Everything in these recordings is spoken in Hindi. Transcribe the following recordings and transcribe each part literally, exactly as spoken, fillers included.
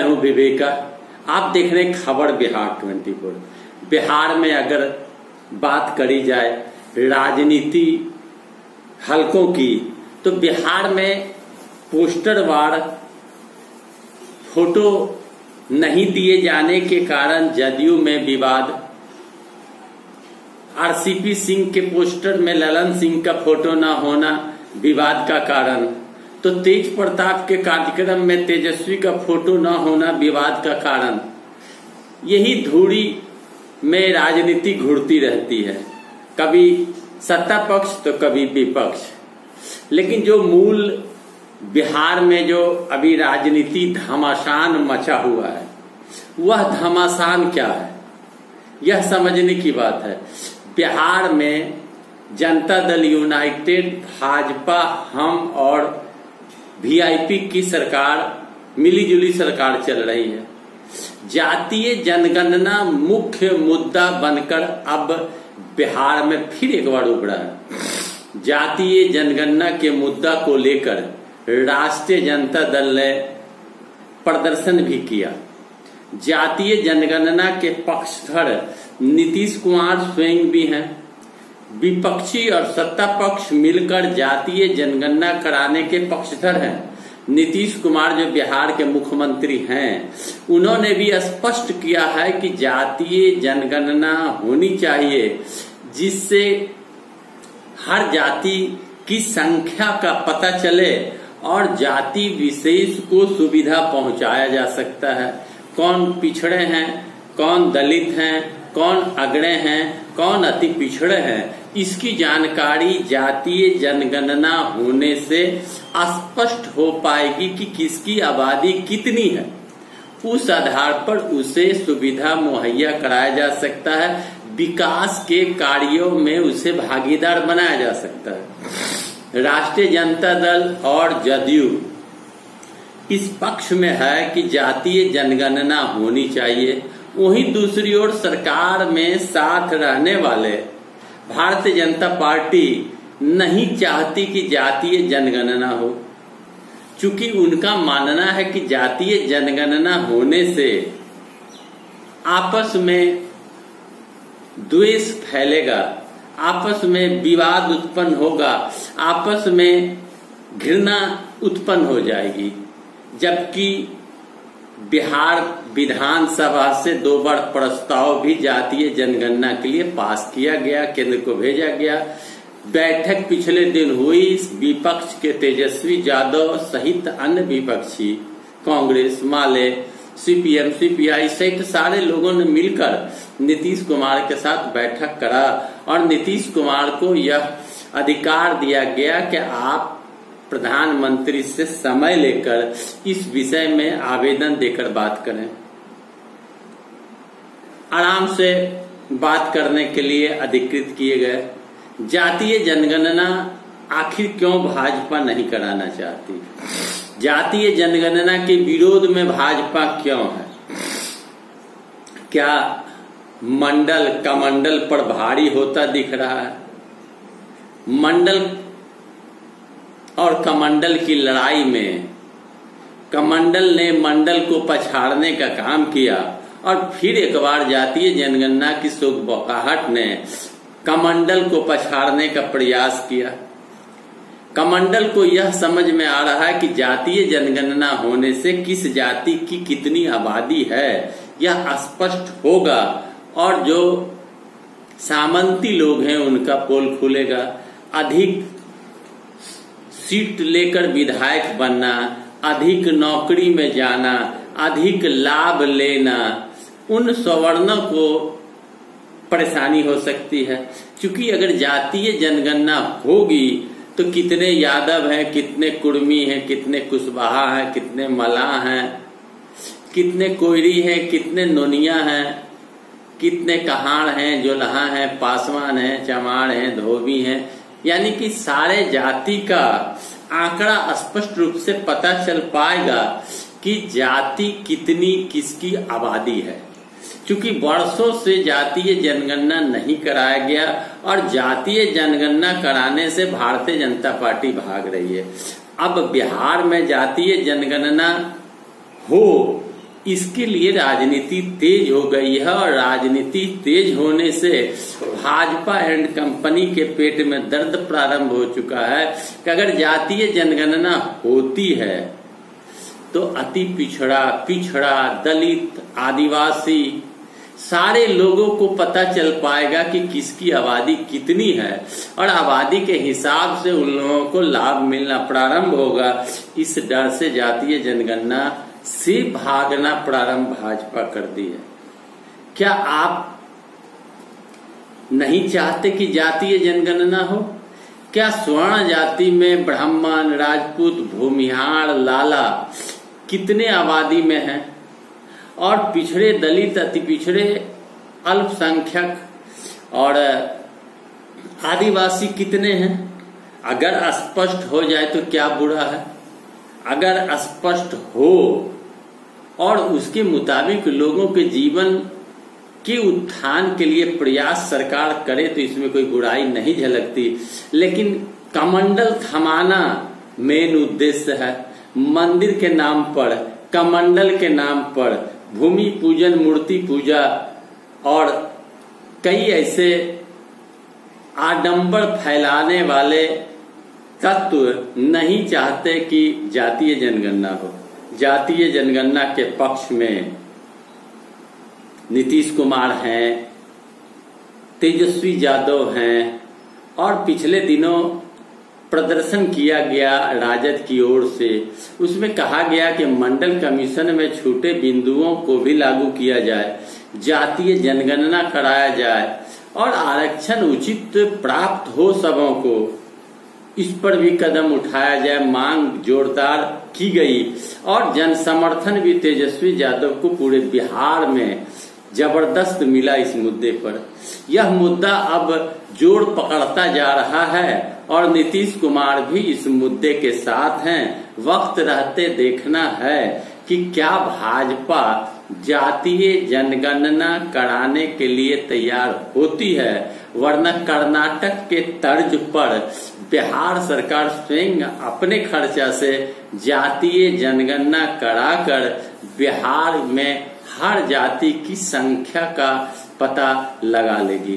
हूं विवेका। आप देख रहे हैं खबर बिहार ट्वेंटी फोर। बिहार में अगर बात करी जाए राजनीति हलकों की, तो बिहार में पोस्टर वार फोटो नहीं दिए जाने के कारण जदयू में विवाद। आरसीपी सिंह के पोस्टर में ललन सिंह का फोटो न होना विवाद का कारण, तो तेज प्रताप के कार्यक्रम में तेजस्वी का फोटो न होना विवाद का कारण। यही धूड़ी में राजनीति घूरती रहती है, कभी सत्ता पक्ष तो कभी विपक्ष। लेकिन जो मूल बिहार में जो अभी राजनीति घमासान मचा हुआ है, वह घमासान क्या है, यह समझने की बात है। बिहार में जनता दल यूनाइटेड, भाजपा, हम और वीआईपी की सरकार, मिलीजुली सरकार चल रही है। जातीय जनगणना मुख्य मुद्दा बनकर अब बिहार में फिर एक बार उभरा है। जातीय जनगणना के मुद्दा को लेकर राष्ट्रीय जनता दल ने प्रदर्शन भी किया। जातीय जनगणना के पक्षधर नीतीश कुमार स्वयं भी हैं। विपक्षी और सत्ता पक्ष मिलकर जातीय जनगणना कराने के पक्षधर हैं। नीतीश कुमार जो बिहार के मुख्यमंत्री हैं, उन्होंने भी स्पष्ट किया है कि जातीय जनगणना होनी चाहिए, जिससे हर जाति की संख्या का पता चले और जाति विशेष को सुविधा पहुंचाया जा सकता है। कौन पिछड़े हैं, कौन दलित हैं, कौन अग्रणी हैं, कौन अति पिछड़े हैं, इसकी जानकारी जातीय जनगणना होने से स्पष्ट हो पाएगी कि किसकी आबादी कितनी है। उस आधार पर उसे सुविधा मुहैया कराया जा सकता है, विकास के कार्यों में उसे भागीदार बनाया जा सकता है। राष्ट्रीय जनता दल और जदयू इस पक्ष में है कि जातीय जनगणना होनी चाहिए। वहीं दूसरी ओर सरकार में साथ रहने वाले भारतीय जनता पार्टी नहीं चाहती कि जातीय जनगणना हो, चूंकि उनका मानना है कि जातीय जनगणना होने से आपस में द्वेष फैलेगा, आपस में विवाद उत्पन्न होगा, आपस में घृणा उत्पन्न हो जाएगी। जबकि बिहार विधानसभा से दो बार प्रस्ताव भी जातीय जनगणना के लिए पास किया गया, केंद्र को भेजा गया। बैठक पिछले दिन हुई, विपक्ष के तेजस्वी यादव सहित अन्य विपक्षी, कांग्रेस, माले, सीपीएम, सीपीआई सहित सारे लोगों ने मिलकर नीतीश कुमार के साथ बैठक करा और नीतीश कुमार को यह अधिकार दिया गया कि आप प्रधानमंत्री से समय लेकर इस विषय में आवेदन देकर बात करें। आराम से बात करने के लिए अधिकृत किए गए। जातीय जनगणना आखिर क्यों भाजपा नहीं कराना चाहती? जातीय जनगणना के विरोध में भाजपा क्यों है? क्या मंडल कमंडल पर भारी होता दिख रहा है? मंडल और कमंडल की लड़ाई में कमंडल ने मंडल को पछाड़ने का काम किया और फिर एक बार जातीय जनगणना की शोक बौकाहट ने कमंडल को पछाड़ने का प्रयास किया। कमंडल को यह समझ में आ रहा है कि जातीय जनगणना होने से किस जाति की कितनी आबादी है यह स्पष्ट होगा और जो सामंती लोग हैं उनका पोल खुलेगा। अधिक सीट लेकर विधायक बनना, अधिक नौकरी में जाना, अधिक लाभ लेना, उन सवर्णों को परेशानी हो सकती है। क्योंकि अगर जातीय जनगणना होगी तो कितने यादव हैं, कितने कुर्मी हैं, कितने कुशवाहा हैं, कितने मलाह हैं, कितने कोयरी हैं, कितने नोनिया हैं, कितने कहाड़ हैं, जोलहा हैं, पासवान हैं, चमाड़ हैं, धोबी हैं, यानी कि सारे जाति का आंकड़ा स्पष्ट रूप से पता चल पाएगा कि जाति कितनी किसकी आबादी है। क्योंकि वर्षों से जातीय जनगणना नहीं कराया गया और जातीय जनगणना कराने से भारतीय जनता पार्टी भाग रही है। अब बिहार में जातीय जनगणना हो, इसके लिए राजनीति तेज हो गई है और राजनीति तेज होने से भाजपा एंड कंपनी के पेट में दर्द प्रारंभ हो चुका है कि अगर जातीय जनगणना होती है तो अति पिछड़ा पिछड़ा दलित आदिवासी सारे लोगों को पता चल पाएगा कि किसकी आबादी कितनी है और आबादी के हिसाब से उन लोगों को लाभ मिलना प्रारंभ होगा। इस डर से जातीय जनगणना से भागना प्रारंभ भाजपा कर दी है। क्या आप नहीं चाहते कि जातीय जनगणना हो? क्या स्वर्ण जाति में ब्राह्मण, राजपूत, भूमिहार, लाला कितने आबादी में हैं और पिछड़े दलित, अति पिछड़े, अल्पसंख्यक और आदिवासी कितने हैं? अगर स्पष्ट हो जाए तो क्या बुरा है? अगर स्पष्ट हो और उसके मुताबिक लोगों के जीवन के उत्थान के लिए प्रयास सरकार करे तो इसमें कोई बुराई नहीं झलकती। लेकिन कमंडल थमाना मेन उद्देश्य है। मंदिर के नाम पर, कमंडल के नाम पर भूमि पूजन, मूर्ति पूजा और कई ऐसे आडंबर फैलाने वाले तत्व नहीं चाहते कि जातीय जनगणना हो। जातीय जनगणना के पक्ष में नीतीश कुमार हैं, तेजस्वी यादव हैं और पिछले दिनों प्रदर्शन किया गया राजद की ओर से। उसमें कहा गया कि मंडल कमीशन में छूटे बिंदुओं को भी लागू किया जाए, जातीय जनगणना कराया जाए और आरक्षण उचित प्राप्त हो सबों को, इस पर भी कदम उठाया जाए। मांग जोरदार की गई और जन समर्थन भी तेजस्वी यादव को पूरे बिहार में जबरदस्त मिला इस मुद्दे पर। यह मुद्दा अब जोर पकड़ता जा रहा है और नीतीश कुमार भी इस मुद्दे के साथ हैं। वक्त रहते देखना है कि क्या भाजपा जातीय जनगणना कराने के लिए तैयार होती है, वरना कर्नाटक के तर्ज पर बिहार सरकार स्वयं अपने खर्चा से जातीय जनगणना कराकर बिहार में हर जाति की संख्या का पता लगा लेगी।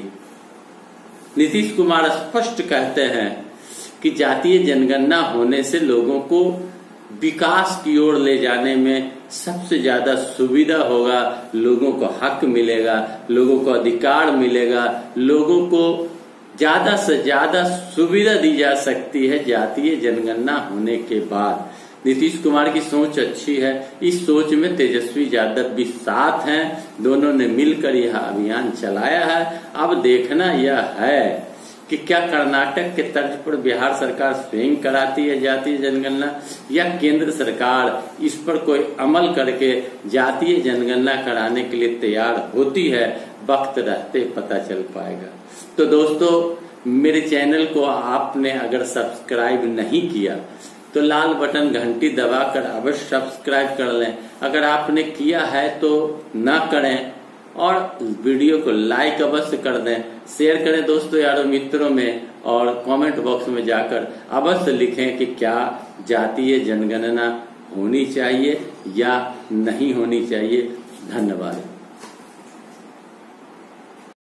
नीतीश कुमार स्पष्ट कहते हैं कि जातीय जनगणना होने से लोगों को विकास की ओर ले जाने में सबसे ज्यादा सुविधा होगा, लोगों को हक मिलेगा, लोगों को अधिकार मिलेगा, लोगों को ज्यादा से ज्यादा सुविधा दी जा सकती है जातीय जनगणना होने के बाद। नीतीश कुमार की सोच अच्छी है, इस सोच में तेजस्वी यादव भी साथ हैं, दोनों ने मिलकर यह अभियान चलाया है। अब देखना यह है कि क्या कर्नाटक के तर्ज पर बिहार सरकार स्वयं कराती है जातीय जनगणना या केंद्र सरकार इस पर कोई अमल करके जातीय जनगणना कराने के लिए तैयार होती है। वक्त रहते पता चल पाएगा। तो दोस्तों, मेरे चैनल को आपने अगर सब्सक्राइब नहीं किया तो लाल बटन घंटी दबाकर अवश्य सब्सक्राइब कर लें। अगर आपने किया है तो ना करें और वीडियो को लाइक अवश्य कर दें, शेयर करें दोस्तों यारों मित्रों में और कमेंट बॉक्स में जाकर अवश्य लिखें कि क्या जातीय जनगणना होनी चाहिए या नहीं होनी चाहिए। धन्यवाद।